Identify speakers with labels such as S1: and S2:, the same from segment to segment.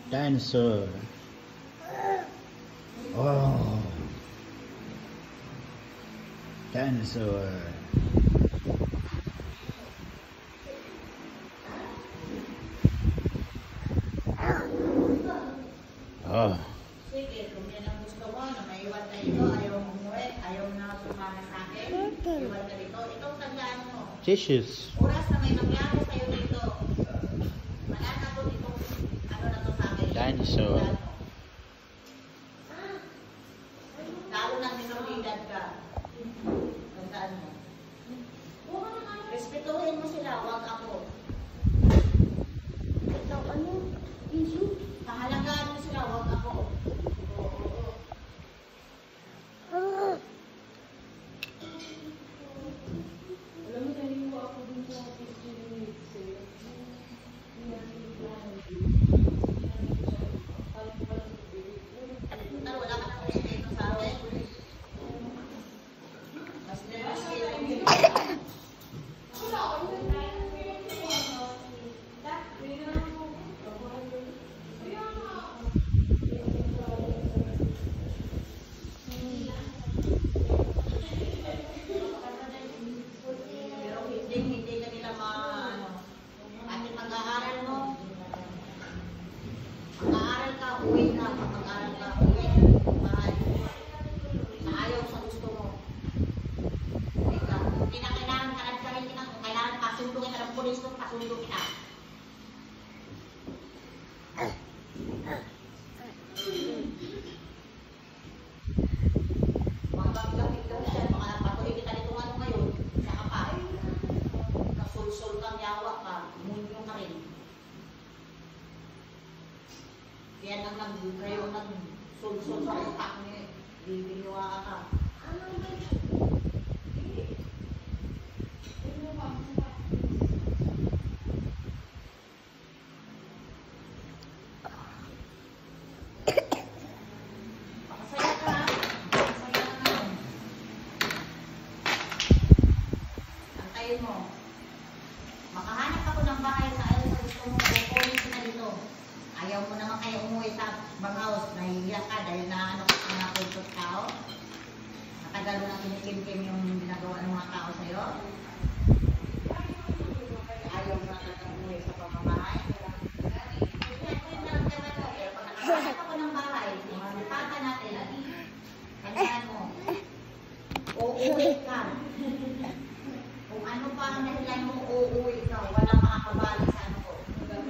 S1: Dinosaur. Oh. Dinosaur. Oh.
S2: Sige, kung yan ang gusto mo, na maiwan ka dito, ayaw mo umuwi, ayaw na sumama sa akin, iwan ka dito. Itong tandaan mo.
S1: Tissues.
S2: Oras na may mangyari sa'yo dito. Wala na po dito, ano na to sa akin.
S1: Dinosaur.
S2: Lalo na minoridad ka. Tandaan mo. Respetuhin mo sila, wag ako. Pahalagaan mo sila, wag ako.
S3: Alam mo, naliwa ako dun sa 15 minutes eh.
S2: Pero wala ka nang respeto sa akin. Mas nire-respeto mo sila. Pero hindi ka nila kahit pag-aaral mo, mag-aaral ka, uwi ka, mag-aaral ka, uwi, mahal. Na ayaw sa gusto mo. Hindi na kailangan ka rin kita, kung kailangan pasundo kita ng pulis kung pasundo kita. Mga gamit-gamit yan, baka napatuloy kita nito ano ngayon, sa kapal. Nasulsul kang yawa ka, munyo ka rin. Yan ang nag-grayo ng sulsul sa utak niya. Bibiniwa ka. Masaya ka. Masaya ka ngayon. Antayin mo. Makahanap ako ng bahay sa ayaw sa gusto mo. Kukunin kita dito. Ayaw mo naman kayo umuwi sa banghaus. Nahihiya ka dahil naano ka sa mga kultot tao. Matagal mo na kinikim-kim yung ginagawa ng mga tao sa'yo. Ayaw mo na talaga umuwi sa pamamahay. Pero pag nakahanap ako ng bahay, mga lipata natin, kanyaan mo, uuwi ka. Kung ano pa ang dahilan mo, uuwi ka. Walang makakabali sa ano ko.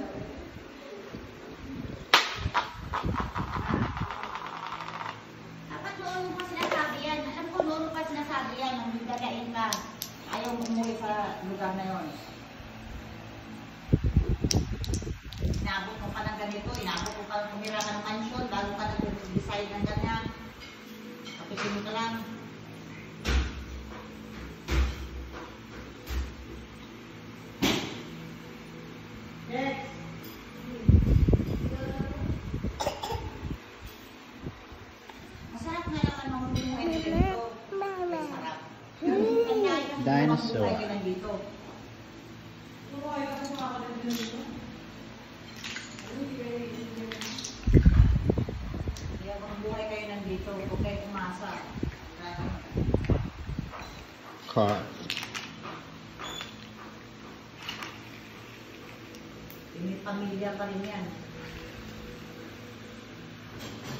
S2: Dapat noon mo pa sinasabi yan. Alam ko noon mo pa sinasabi yan. Nung gagain ka, ayaw mo umuwi sa lugar na yon. Inabot mo pa ng ganito. Inabot mo pa ng tumira ka ng mansyon. Bago ka nag-decide ng ganyan. Kapitinin ka lang. Next. Masarap nga naman mamumuhay na ganito. Masarap. Kaya yung
S1: Dinosaur.
S2: mamumuhay ka lang dito. Kaya mamumuhay kayo nandito. Huwag kayo umasa.
S1: Car.
S2: May pamilya pa rin yan.